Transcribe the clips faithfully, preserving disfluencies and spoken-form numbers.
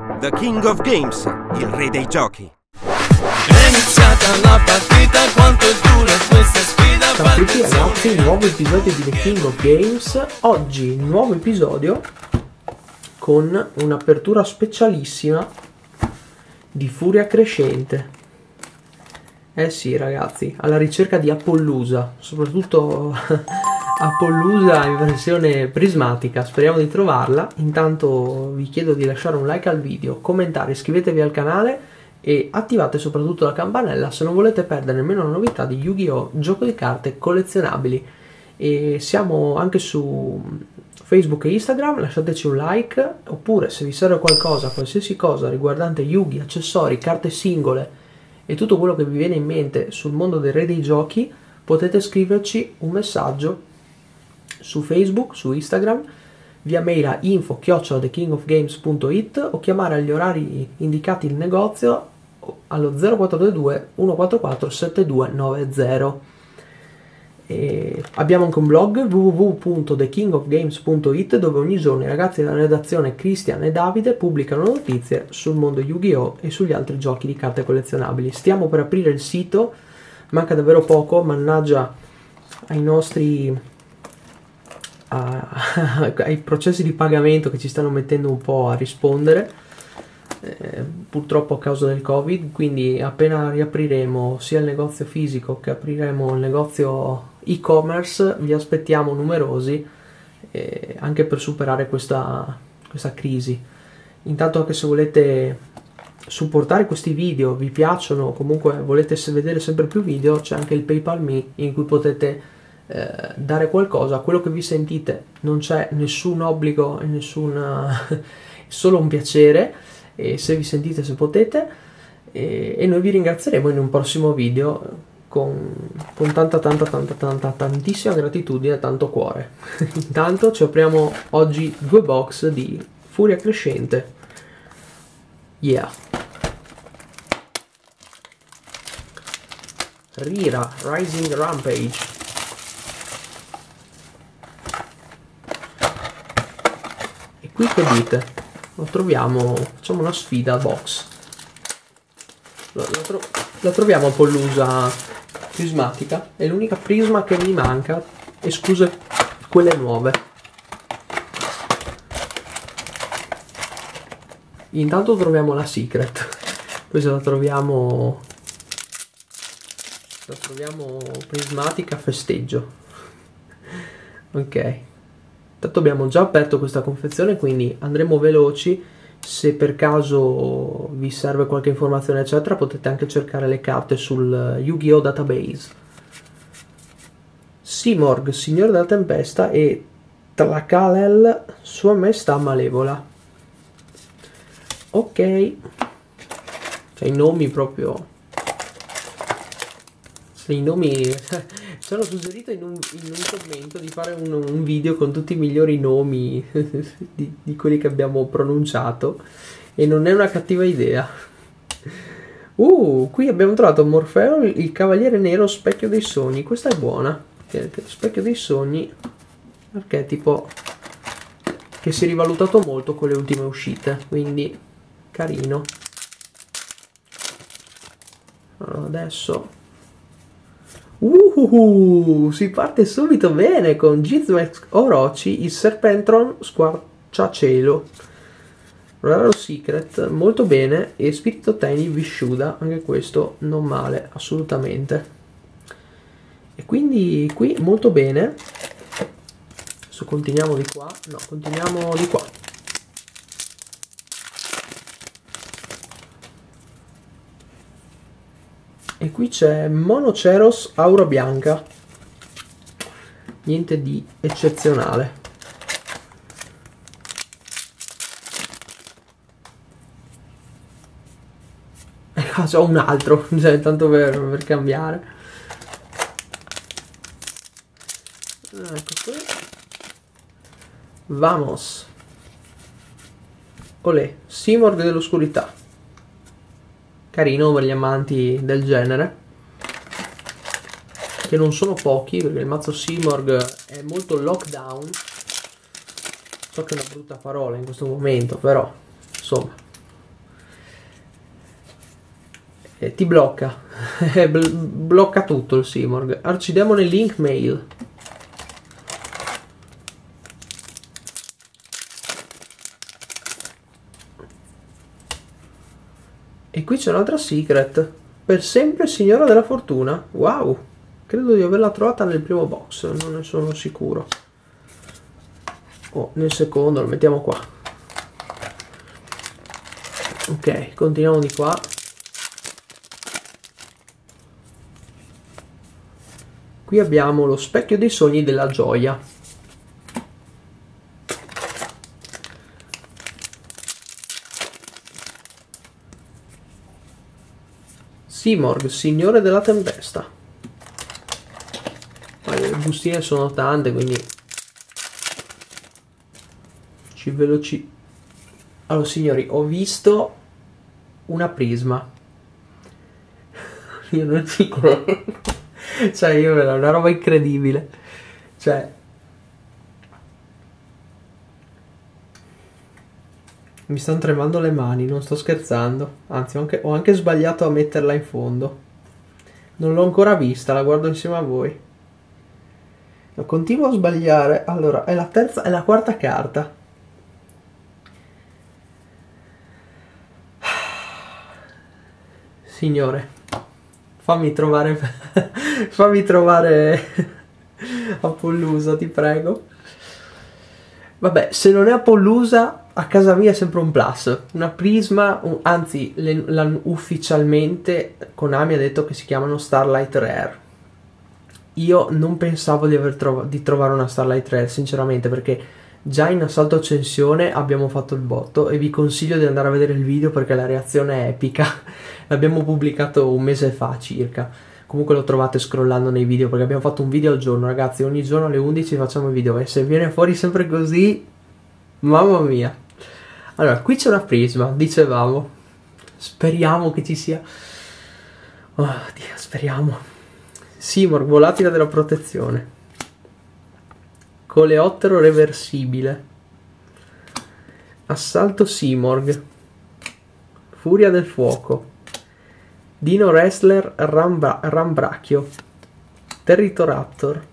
The King of Games, il re dei giochi. È iniziata la partita, quanto dura questa sfida? Ciao a tutti ragazzi, nuovo episodio di The King of Games. Oggi nuovo episodio con un'apertura specialissima di Furia Crescente. Eh sì ragazzi, alla ricerca di Appollusa, soprattutto Appollusa in versione prismatica, speriamo di trovarla. Intanto vi chiedo di lasciare un like al video, commentare, iscrivetevi al canale e attivate soprattutto la campanella se non volete perdere nemmeno la novità di Yu-Gi-Oh! Gioco di carte collezionabili. E siamo anche su Facebook e Instagram, lasciateci un like, oppure se vi serve qualcosa, qualsiasi cosa riguardante Yu-Gi, accessori, carte singole e tutto quello che vi viene in mente sul mondo dei re dei giochi, potete scriverci un messaggio su Facebook, su Instagram, via mail a info chiocciola the king of games punto it o chiamare agli orari indicati il negozio allo zero quattro due due uno quattro quattro sette due nove zero. E abbiamo anche un blog w w w punto the king of games punto it dove ogni giorno i ragazzi della redazione Cristian e Davide pubblicano notizie sul mondo Yu-Gi-Oh! E sugli altri giochi di carte collezionabili. Stiamo per aprire il sito, manca davvero poco, mannaggia ai nostri a, ai processi di pagamento che ci stanno mettendo un po' a rispondere, eh, purtroppo a causa del Covid, quindi appena riapriremo sia il negozio fisico che apriremo il negozio e-commerce vi aspettiamo numerosi, eh, anche per superare questa, questa crisi. Intanto, anche se volete supportare questi video, vi piacciono o comunque volete vedere sempre più video, c'è anche il PayPal Me in cui potete eh, dare qualcosa, quello che vi sentite. Non c'è nessun obbligo e nessun solo un piacere, e se vi sentite, se potete, e, e noi vi ringrazieremo in un prossimo video con, con tanta tanta tanta tanta tantissima gratitudine e tanto cuore. Intanto ci apriamo oggi due box di Furia Crescente. Yeah. Rira Rising Rampage. E qui che dite? Lo troviamo, facciamo una sfida box. La, la, tro la troviamo a Appollusa prismatica, è l'unica prisma che mi manca, escluse quelle nuove. Intanto troviamo la Secret, poi se la troviamo la troviamo prismatica festeggio. Ok, tanto abbiamo già aperto questa confezione, quindi andremo veloci. Se per caso vi serve qualche informazione eccetera, potete anche cercare le carte sul Yu-Gi-Oh! Database. Simorgh, Signore della Tempesta, e Tlakalel, Sua Maestà Malevola. Ok, cioè i nomi proprio, se i nomi ci hanno suggerito in un, in un commento di fare un, un video con tutti i migliori nomi di, di quelli che abbiamo pronunciato, e non è una cattiva idea. Uh, qui abbiamo trovato Morfeo, il Cavaliere Nero, Specchio dei Sogni. Questa è buona, Specchio dei Sogni, archetipo che si è rivalutato molto con le ultime uscite, quindi carino. Allora, adesso Uh, si parte subito bene con Gizmex Orochi, il Serpentron Squarciacielo, Raro Secret, molto bene, e Spirito Teni Visciuda, anche questo non male, assolutamente. E quindi qui molto bene. Adesso continuiamo di qua, no, continuiamo di qua. E qui c'è Monoceros Aura Bianca, niente di eccezionale. Ecco, c'ho un altro, cioè, tanto per, per cambiare. Ecco qui. Vamos. Olè, Simorgh dell'oscurità. Carino per gli amanti del genere, che non sono pochi, perché il mazzo Simorgh è molto lockdown. So che è una brutta parola in questo momento, però insomma eh, ti blocca. Bl blocca tutto il Simorgh. Arcidemone Link Mail. E qui c'è un'altra secret. Per sempre Signora della Fortuna. Wow. Credo di averla trovata nel primo box. Non ne sono sicuro. Oh, nel secondo lo mettiamo qua. Ok, continuiamo di qua. Qui abbiamo lo specchio dei sogni della gioia. Simorgh, Signore della Tempesta. Le bustine sono tante, quindi ci veloci. Allora signori, ho visto una prisma. Io non ci credo. Cioè io è una roba incredibile. Cioè mi stanno tremando le mani, non sto scherzando. Anzi, ho anche, ho anche sbagliato a metterla in fondo. Non l'ho ancora vista, la guardo insieme a voi. Continuo a sbagliare. Allora, è la terza, è la quarta carta. Signore, fammi trovare fammi trovare Apollusa, ti prego. Vabbè, se non è Apollusa, a casa mia è sempre un plus. Una prisma, un, anzi, le, la, ufficialmente Konami ha detto che si chiamano Starlight Rare. Io non pensavo di, aver trov di trovare una Starlight Rare, sinceramente, perché già in Assalto Accensione abbiamo fatto il botto e vi consiglio di andare a vedere il video perché la reazione è epica. L'abbiamo pubblicato un mese fa circa. Comunque lo trovate scrollando nei video perché abbiamo fatto un video al giorno, ragazzi. Ogni giorno alle undici facciamo i video e se viene fuori sempre così, mamma mia. Allora, qui c'è una prisma, dicevamo. Speriamo che ci sia. Oh Dio, speriamo. Simorgh, volatile della protezione. Coleottero reversibile. Assalto Simorgh. Furia del fuoco. Dino Wrestler Rambra Rambrachio. Territoraptor.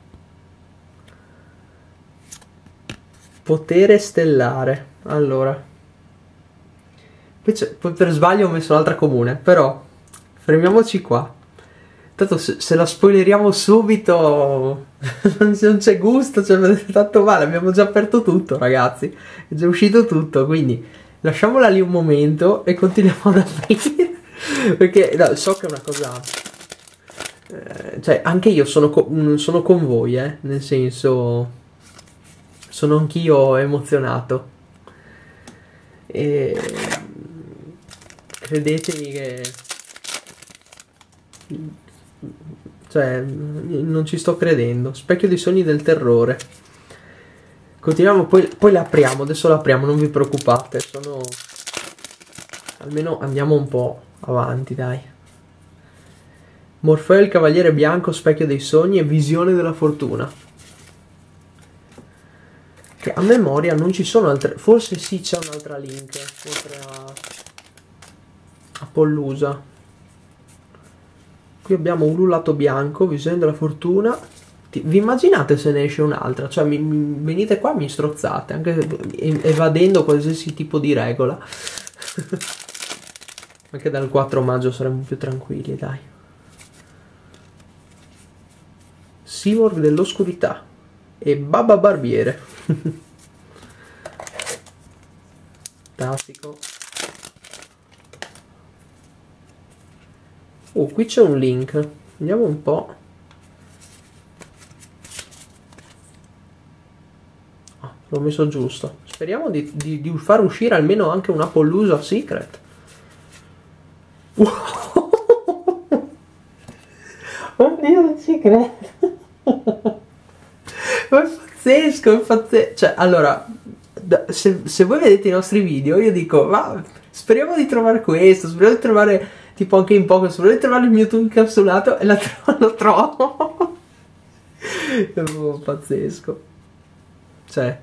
Potere stellare. Allora, poi, poi per sbaglio ho messo un'altra comune, però fermiamoci qua. Tanto se, se la spoileriamo subito non c'è gusto, cioè vedete tanto male, abbiamo già aperto tutto, ragazzi, è già uscito tutto, quindi lasciamola lì un momento e continuiamo ad aprire. Perché no, so che è una cosa eh, cioè anche io sono, co sono con voi, eh, nel senso sono anch'io emozionato e credetemi che cioè non ci sto credendo. Specchio dei sogni del terrore. Continuiamo, poi, poi la apriamo, adesso la apriamo, non vi preoccupate, sono almeno andiamo un po' avanti, dai. Morfeo il cavaliere bianco, specchio dei sogni e visione della fortuna. Che a memoria non ci sono altre, forse sì c'è un'altra link oltre a Apollusa. Qui abbiamo un ululato bianco, visione della fortuna. Vi immaginate se ne esce un'altra? Cioè mi, mi, venite qua e mi strozzate, anche evadendo qualsiasi tipo di regola. Anche dal quattro maggio saremo più tranquilli, dai. Simorgh dell'oscurità e Baba Barbiere. Fantastico. Oh, qui c'è un link. Andiamo un po'. Oh, l'ho messo giusto. Speriamo di, di, di far uscire almeno anche una Apollusa Secret. Oddio, non ci credo. Ma è pazzesco, è pazzesco. Cioè, allora, se, se voi vedete i nostri video, io dico, ma speriamo di trovare questo, speriamo di trovare, tipo anche in poco, speriamo di trovare il Mewtwo incapsulato e la tro lo trovo. È proprio pazzesco. Cioè,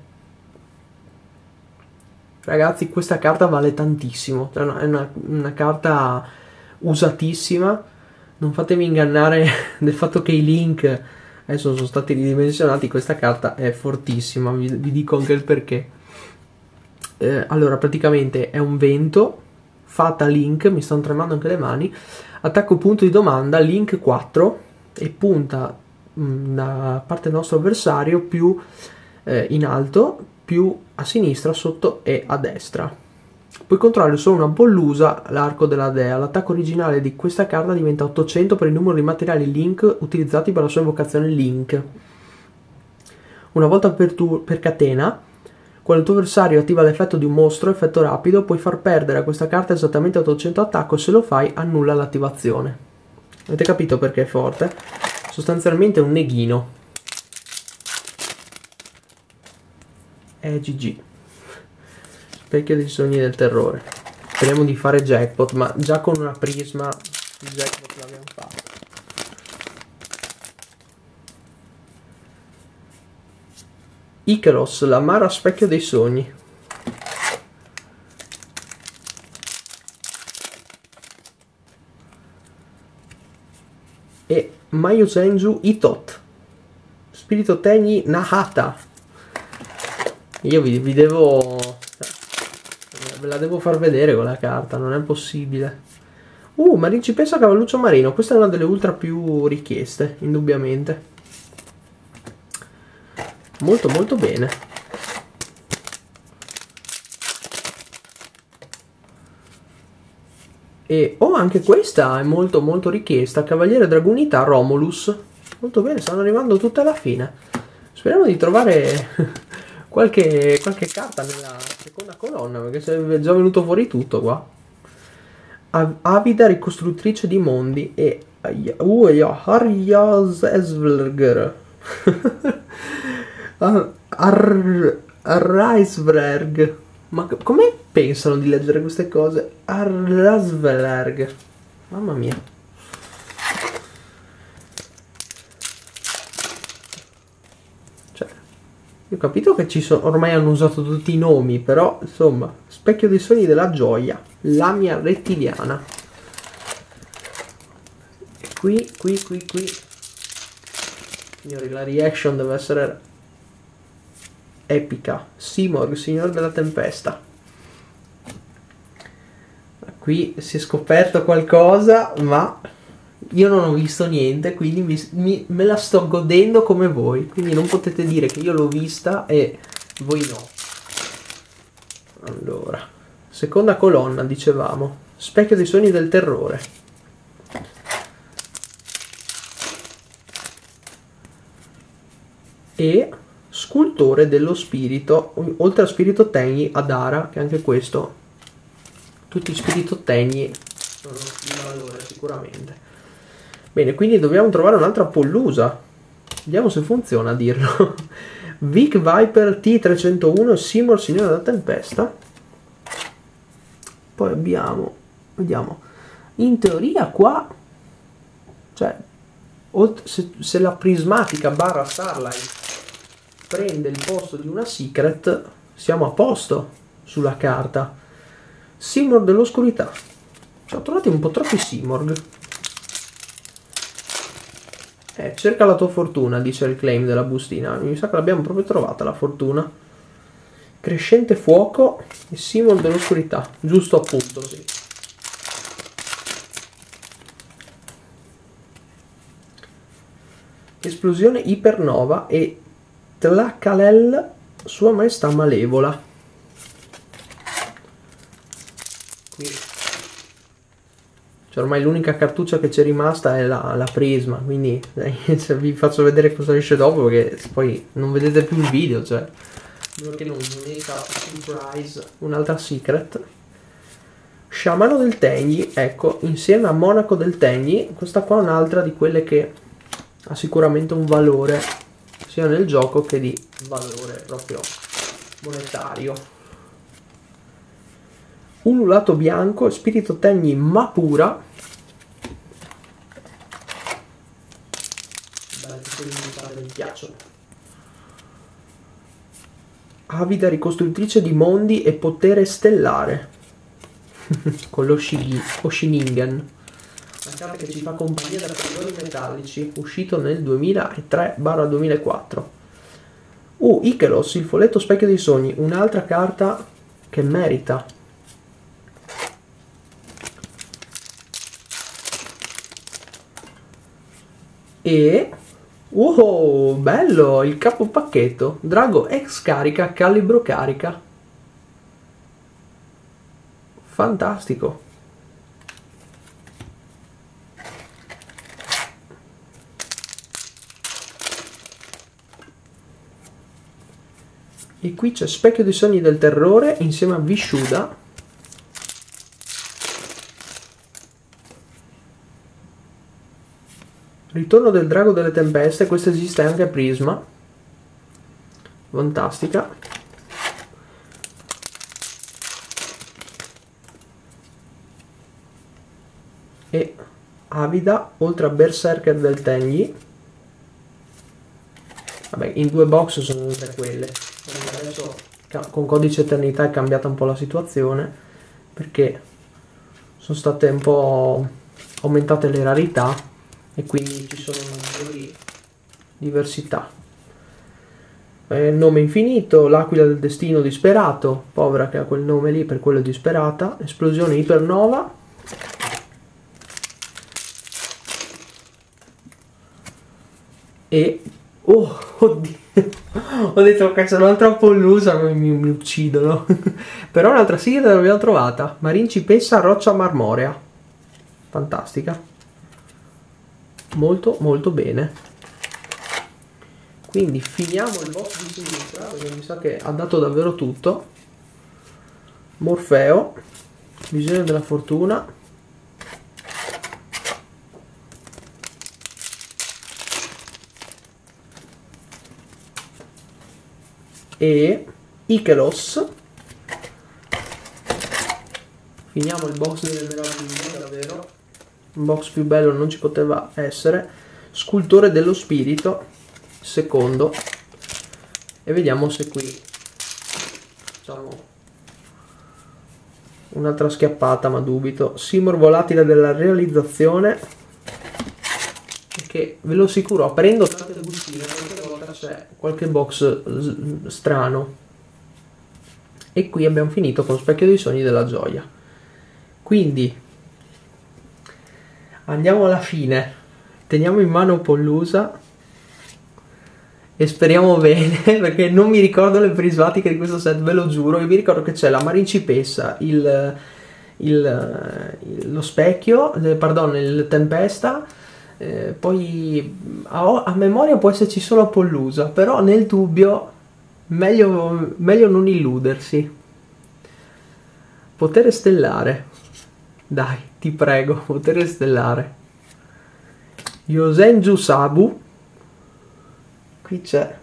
ragazzi, questa carta vale tantissimo. È una, è una, una carta usatissima. Non fatevi ingannare del fatto che i link adesso sono stati ridimensionati, questa carta è fortissima, vi, vi dico anche il perché. Eh, allora, praticamente è un vento, fatta link, mi stanno tremando anche le mani, attacco punto di domanda, link quattro, e punta mh, da parte del nostro avversario più eh, in alto, più a sinistra, sotto e a destra. Puoi controllare solo una bollusa, l'arco della dea. L'attacco originale di questa carta diventa ottocento per il numero di materiali link utilizzati per la sua invocazione link. Una volta per, tu, per catena, quando il tuo avversario attiva l'effetto di un mostro, effetto rapido, puoi far perdere a questa carta esattamente ottocento attacco. Se lo fai, annulla l'attivazione. Avete capito perché è forte? Sostanzialmente è un neghino. E G G. Specchio dei sogni del terrore. Speriamo di fare jackpot, ma già con una prisma il jackpot l'abbiamo fatto. Icaros, l'amara specchio dei sogni. E Mayusenju Itot, spirito Tenyi Nahata. Io vi, vi devo... ve la devo far vedere quella carta, non è possibile. Uh, Marincipessa Cavalluccio Marino, questa è una delle ultra più richieste, indubbiamente. Molto molto bene. E oh, anche questa è molto molto richiesta, Cavaliere Dragunità Romulus. Molto bene, stanno arrivando tutte alla fine. Speriamo di trovare qualche, qualche carta nella seconda colonna, perché è già venuto fuori tutto qua. Avida ricostruttrice di mondi e uh, Harjazesvlger Arraisberg. Ma come pensano di leggere queste cose? Arraisberg. Mamma mia. Cioè, io ho capito che ci sono, ormai hanno usato tutti i nomi, però insomma, specchio dei sogni della gioia, Lamia rettiliana. E qui, qui, qui, qui, signori, la reaction deve essere epica. Simorg, signore della tempesta. Qui si è scoperto qualcosa, ma io non ho visto niente, quindi mi, mi, me la sto godendo come voi. Quindi non potete dire che io l'ho vista e voi no. Allora, seconda colonna, dicevamo, specchio dei sogni del terrore. E scultore dello spirito, oltre a spirito Tenyi, Adara, che anche questo, tutti i spirito Tenyi sono di valore sicuramente. Bene, quindi dobbiamo trovare un'altra pollusa. Vediamo se funziona a dirlo. Vic Viper T trecentouno, Simor, signore della tempesta. Poi abbiamo, vediamo, in teoria qua, cioè, se, se la prismatica barra Starlight prende il posto di una secret, siamo a posto sulla carta. Simorg dell'oscurità. Ci ho trovati un po' troppi Simorg. Eh, cerca la tua fortuna, dice il claim della bustina. Mi sa che l'abbiamo proprio trovata la fortuna. Crescente fuoco e Simorg dell'oscurità. Giusto appunto, sì. Esplosione ipernova e Tlakalel, sua maestà malevola. Qui, cioè, ormai l'unica cartuccia che c'è rimasta è la, la prisma, quindi eh, vi faccio vedere cosa esce dopo, perché poi non vedete più il video, cioè, perché non unica surprise, un'altra secret. Sciamano del Tenyi, ecco, insieme a Monaco del Tenyi. Questa qua è un'altra di quelle che ha sicuramente un valore sia nel gioco che di valore proprio monetario. Ululato bianco, spirito Tenyi Mapura. Beh, quelli mi piacciono. Avida ricostruttrice di mondi e potere stellare. Con lo Oshiningen. una carta che ci fa compagnia da Predoni Metallici, uscito nel duemilatré duemilaquattro. Uh, Ikelos, il folletto specchio dei sogni, un'altra carta che merita. E... wow, bello, il capo pacchetto. Drago ex carica, calibro carica. Fantastico. E qui c'è Specchio dei sogni del terrore insieme a Vishuda. Ritorno del drago delle tempeste, questo esiste anche a Prisma. Fantastica. E Avida, oltre a Berserker del Tenyi. Vabbè, in due box sono tutte quelle. Adesso con Codice Eternità è cambiata un po' la situazione, perché sono state un po' aumentate le rarità e quindi ci sono maggiori diversità. Eh, nome infinito, l'aquila del destino disperato, povera che ha quel nome lì per quello disperata, esplosione ipernova. E oh, oddio, ho detto che se non troppo illusa mi, mi, mi uccidono. Però un'altra sigla l'abbiamo trovata, Marincipessa Roccia Marmorea. Fantastica, molto molto bene. Quindi finiamo il box di sinistra, perché mi sa che ha dato davvero tutto. Morfeo, visione della fortuna, e Ikelos. Finiamo il box delle meraviglie, davvero un box più bello non ci poteva essere. Scultore dello spirito, secondo, e vediamo se qui facciamo un'altra schiappata, ma dubito. Simor volatile della realizzazione, che ve lo assicuro, aprendo tante bustine qualche volta c'è qualche box strano. E qui abbiamo finito con Specchio dei sogni della gioia. Quindi andiamo alla fine, teniamo in mano Pollusa e speriamo bene, perché non mi ricordo le prismatiche di questo set, ve lo giuro. Io vi ricordo che c'è la Marincipessa, il, il, il, lo specchio, eh, pardon, il tempesta. Eh, poi a, a memoria può esserci solo Pollusa, però nel dubbio meglio, meglio non illudersi. Potere stellare, dai, ti prego, potere stellare. Yosenju Sabu, qui c'è,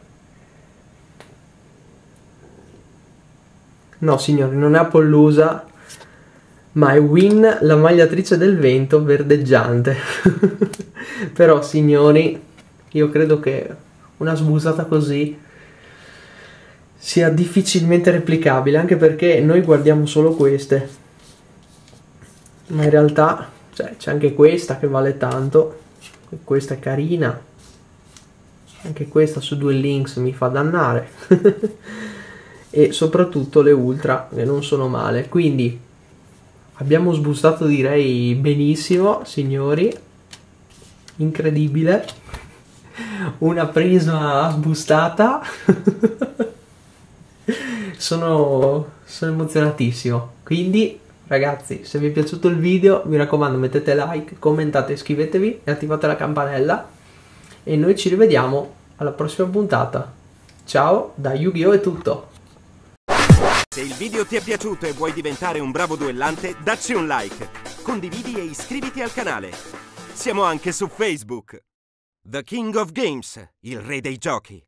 no signori, non è Pollusa, ma è Win, la magliatrice del vento verdeggiante. Però signori, io credo che una sbusata così sia difficilmente replicabile, anche perché noi guardiamo solo queste, ma in realtà cioè, c'è anche questa che vale tanto, questa è carina, anche questa su Duel Links mi fa dannare. E soprattutto le ultra che non sono male, quindi abbiamo sbustato direi benissimo signori, incredibile, una prisma sbustata. sono, sono emozionatissimo. Quindi ragazzi, se vi è piaciuto il video mi raccomando mettete like, commentate, iscrivetevi e attivate la campanella, e noi ci rivediamo alla prossima puntata. Ciao, da Yu-Gi-Oh! È tutto. Se il video ti è piaciuto e vuoi diventare un bravo duellante, dacci un like, condividi e iscriviti al canale. Siamo anche su Facebook. The King of Games, il re dei giochi.